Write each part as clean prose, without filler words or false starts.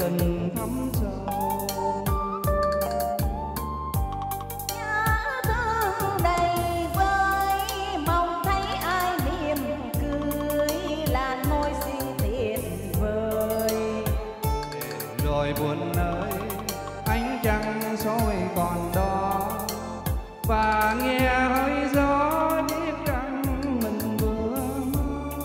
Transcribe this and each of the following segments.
tình thắm sâu. Nhớ thương đầy vơi, mong thấy ai mỉm cười, làn môi xinh tuyệt vời. Rồi buồn ơi, ánh trăng soi còn đó, và nghe hơi gió biết rằng mình vừa mơ.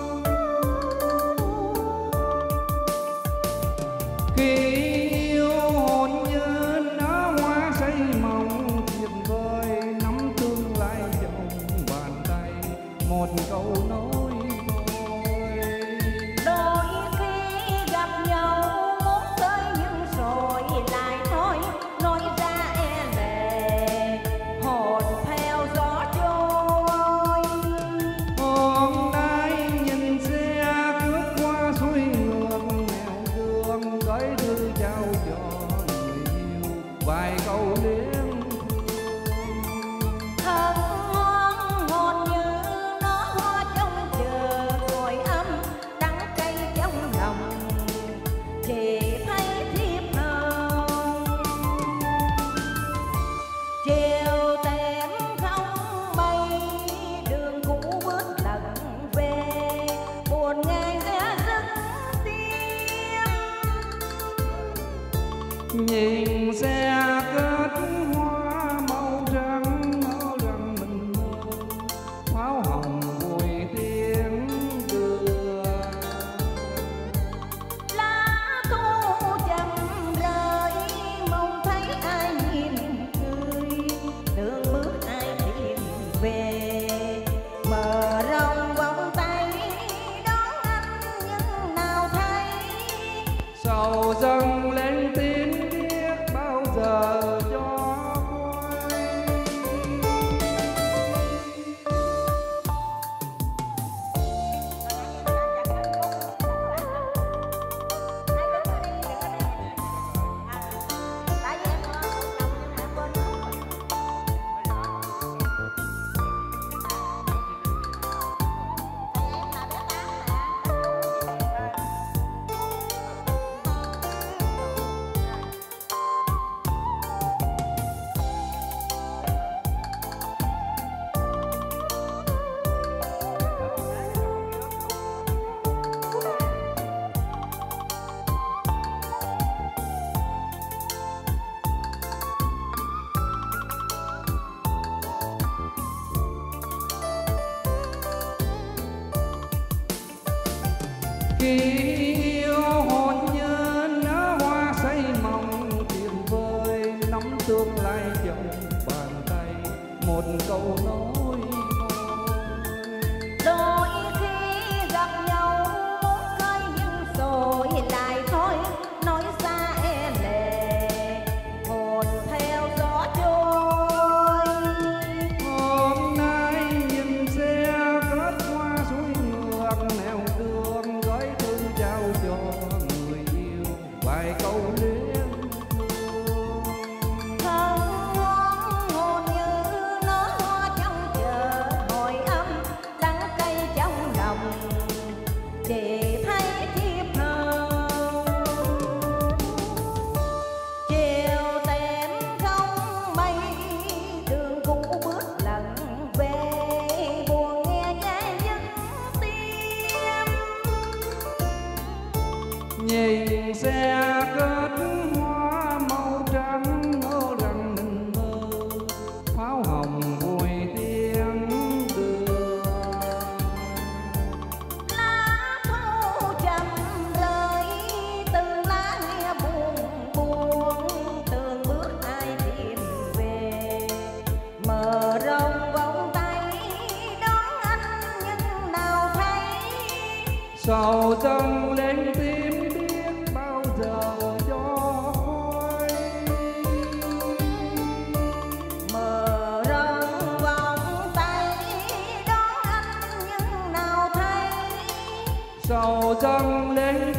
Khi yêu hồn như nở hoa say mộng tuyệt vời, nắm tương lai trong bàn tay, một câu nói thôi. Đôi khi gặp nhau muốn tới nhưng rồi lại thôi, nói ra e lệ, hồn theo gió trôi. Hôm nay nhìn xe cướp qua suối ngược nẻo đường, gửi thư trao cho người yêu vài câu liếng Thân hoang hồn như nó hoa trong chờ hồi âm, đắng cay trong lòng chỉ thấy thiếp nồng. Chiều tẻm không mây, đường cũ bước lần về, buồn ngày ra rất tim. nhìn xe kết hoa màu trắng, ngỡ rằng mình mơ pháo hồng vui tiếng đưa. Lá thu chậm rơi, mong thấy ai mỉm cười, đường bước ai tìm về, mở rộng vòng tay đón anh nhưng nào thấy. Sầu dâng lên tím biết bao giờ cho quay. Khi yêu hồn như nở hoa say mộng tuyệt vời, nắm tương lai trong bàn tay, một câu nói thôi. Đôi khi gặp nhau muốn cười nhưng rồi lại thôi, nói ra e lệ, hồn theo gió trôi. Hôm nay nhìn xe kết hoa suối ngược nẻo đường, gửi thư trao cho người yêu vài câu liếng thương. Thân hoang hồn như nó hoa trong chờ hồi âm, đắng cay trong lòng chỉ thấy thiếp nồng. Chiều tẻm không mây, đường cũ bước lần về, buồn nghe nhai nhức tim. Nhìn xe kết hoa màu trắng, ngỡ rằng mình mơ pháo hồng vui tiếng đưa. Lá thu chậm rơi, từng lá nghe buồn buồn, từng bước ai tìm về, mở rộng vòng tay đón anh nhưng nào thấy. Sầu dâng lên tim biết bao giờ cho quay. Mở rộng vòng tay đón anh nhưng nào thấy. Sầu dâng lên